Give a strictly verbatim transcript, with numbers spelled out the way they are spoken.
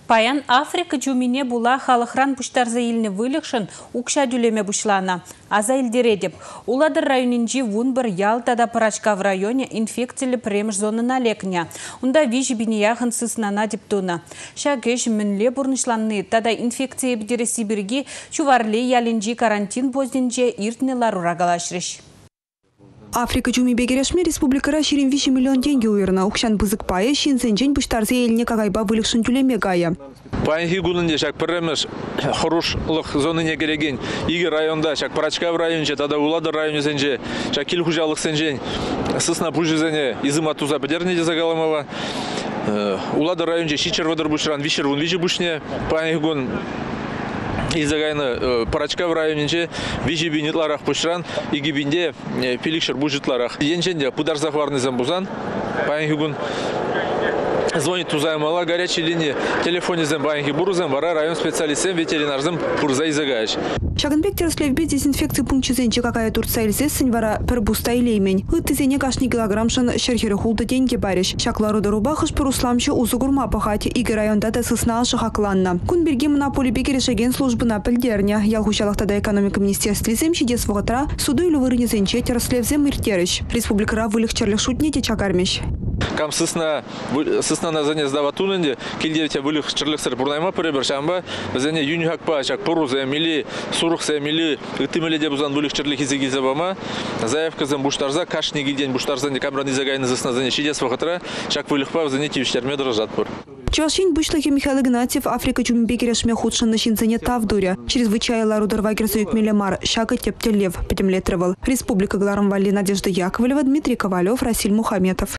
Паян Африка жумине була халықран пуштарза еліне вылықшын укша дүлеме бушлана. Аза елдередеп, Уладыр районинжи вунбір Ялтада Парачка в районе инфекциялы премш зонына лекня. Унда вижи бинияхын сыснана дептуна. Шагеш мінле бурнышланны, тада инфекция бдері Сибирги чуварле ялинжи карантин поздинже иртнелар урагалашрыш. Африка чуми бегерешме республикара ширин виши миллион деньги уйрна. Укшан бызык пая шинзенжен пуштарзе еліне кагайба вылықшын тюлеме гая. Паянхи гулынде шак пірремеш хорошлық зоныне кереген. Иги районда шак Парачка в районже, тада Уладыр районе сенже, шак килхужалық сенжен, сысна пужизене изыма туза бедернеде загаламова. Уладыр районже шичер вадыр бушран, вишер вун вижи бушне. Паянхи гун изагайны Парачка в районе вижи бинетларах пушран, иги бинде пиликшер бужитларах. Енченде пударзах варны замбузан. Паянхи гун звонит тузаймала горячей линии, телефоне зембаинги бурузем, вара район специалистем ветеринарзем пурза изагач. Шагынбек тереслевбе дезинфекции пунктчизенче какая турцайлсесін вара пербуста илеймен. Ыттызене кашни килограммшын шерхері хулды деньги бариш. Шаклары дорубахыш перусламчы узугурма пахать игі районда да сысна шахакланна. Кунберге монополи бекерешеген службына пілдерня. Ялхушалықтада экономика министерствизем шидес вғытра суду или вырынезенче тереслевзем иртеріш. Республикара вылықчерлік шутнете чагармеш. Кам сысна сысна на зане сдава туненде, кильдевте вылых черлексер бурнайма перебер шамба, зане юнихак па чак порузе мили, сурухсе мили, ытымели дебузан вылых черлих изегизабама, заявка зам буштарза, кашни гильдень буштарза не камран изагайны засна зане шидес вахатра, чак вылых па зане тивиштерме дрожат пор. Чашин Бышлахи Михаил Игнатьев Африка чумбекерешме худшын начинцене тавдуря. Чрезвычайно рударвагерса юкмелемар шага тептелев пятимлетровал. Республика Гларамвали Надежда Яковлева, Дмитрий Ковалев, Расиль Мухаметов.